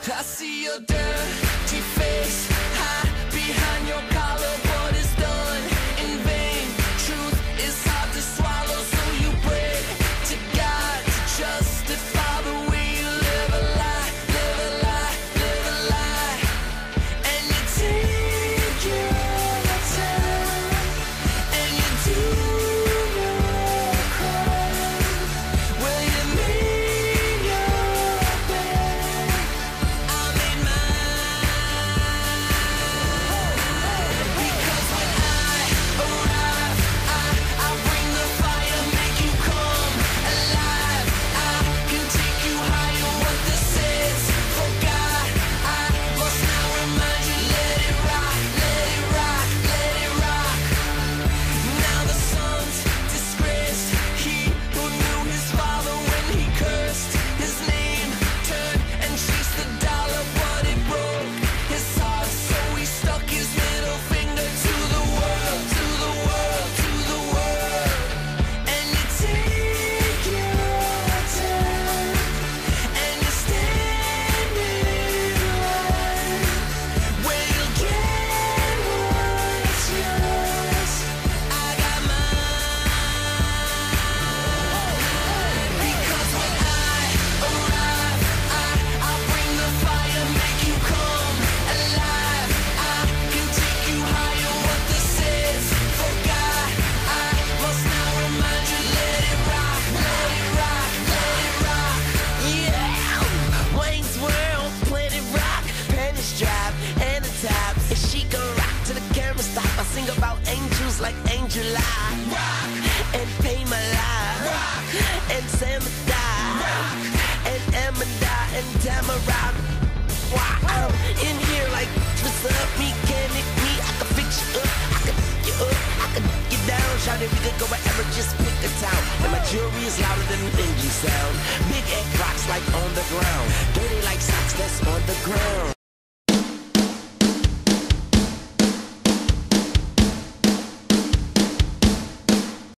I see your dirty face hide behind your collar. What is done in vain? Truth is hard to swallow, so you pray to God to justify the way you live a lie, live a lie, live a lie. And you take your time, and you do your crime. Well, you made your bed, I made mine. Because when I arrive, I bring the fire, make you come alive. I can take you higher, what this is. For God, I must now remind you, let it rock, let it rock, let it rock. Now the son's disgraced, he who knew his father when he cursed his name, turned and chased the dollar, but it broke his heart, so he stuck his middle finger to the world, to the world, to the world. And you take your time, and you stand in line, where you'll get what's yours. I got mine. Because when I arrive, I bring the fire, make you come alive. I can take you higher, what this is. For God, I must now remind you, let it rock, let it rock, let it rock. Yeah, Wayne's World, Planet Rock, Penny's Drive, and the Tops. If she gon' rock to the camera stop, I sing about angels like Angel Eye, rock, and Pay My Life, rock, and Sam Die, and Emma and Tamara. Why I'm in here like, what's up, mechanic me? I can fix you up, I can you up, I can get down. Shout it, we could go wherever, just pick a town. And my jewelry is louder than an engine sound. Big egg rocks like on the ground. Dirty like socks, that's